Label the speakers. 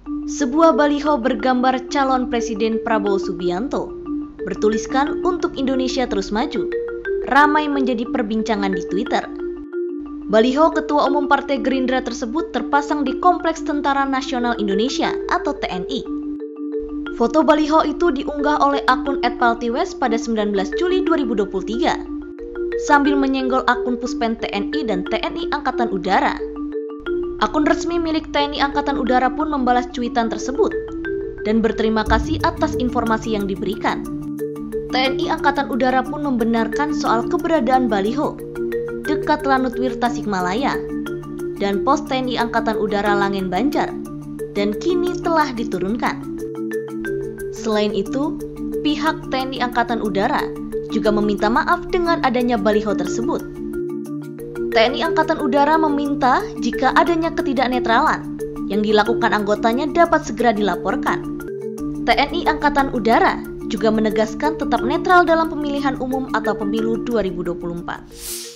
Speaker 1: Sebuah baliho bergambar calon Presiden Prabowo Subianto bertuliskan "Untuk Indonesia Terus Maju" ramai menjadi perbincangan di Twitter. Baliho Ketua Umum Partai Gerindra tersebut terpasang di Kompleks Tentara Nasional Indonesia atau TNI. Foto baliho itu diunggah oleh akun @paltiwes pada 19 Juli 2023 sambil menyenggol akun Puspen TNI dan TNI Angkatan Udara. Akun resmi milik TNI Angkatan Udara pun membalas cuitan tersebut dan berterima kasih atas informasi yang diberikan. TNI Angkatan Udara pun membenarkan soal keberadaan baliho dekat Lanutwir Tasikmalaya dan pos TNI Angkatan Udara Langen Banjar dan kini telah diturunkan. Selain itu, pihak TNI Angkatan Udara juga meminta maaf dengan adanya baliho tersebut. TNI Angkatan Udara meminta jika adanya ketidaknetralan yang dilakukan anggotanya dapat segera dilaporkan. TNI Angkatan Udara juga menegaskan tetap netral dalam pemilihan umum atau pemilu 2024.